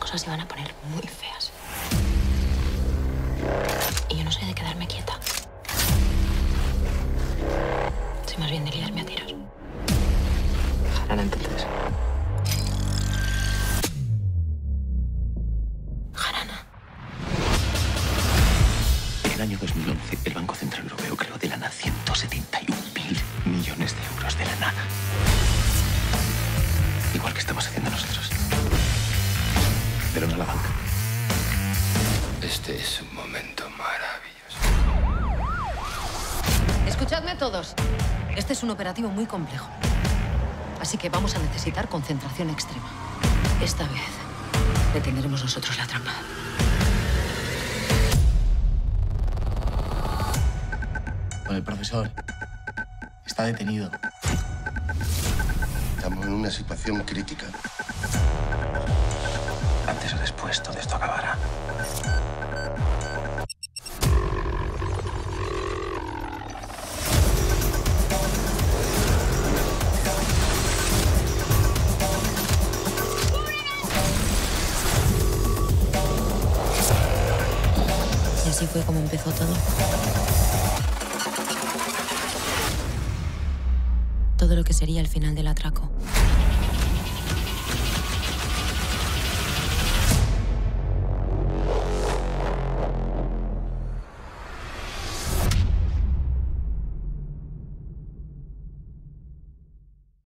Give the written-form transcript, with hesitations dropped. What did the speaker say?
cosas se van a poner muy feas. Y yo no soy de quedarme quieta. Soy más bien de liarme a tiros. Jarana, entonces. Jarana. En el año 2011, el Banco Central Europeo creó de la nada 171.000 millones de euros de la nada. Igual que estamos haciendo nosotros. Pero no la banca. Este es un momento maravilloso. Escuchadme todos. Este es un operativo muy complejo. Así que vamos a necesitar concentración extrema. Esta vez detendremos nosotros la trampa. Bueno, el profesor está detenido. Estamos en una situación crítica. Antes o después, todo esto acabará. Y así fue como empezó todo. Todo lo que sería el final del atraco.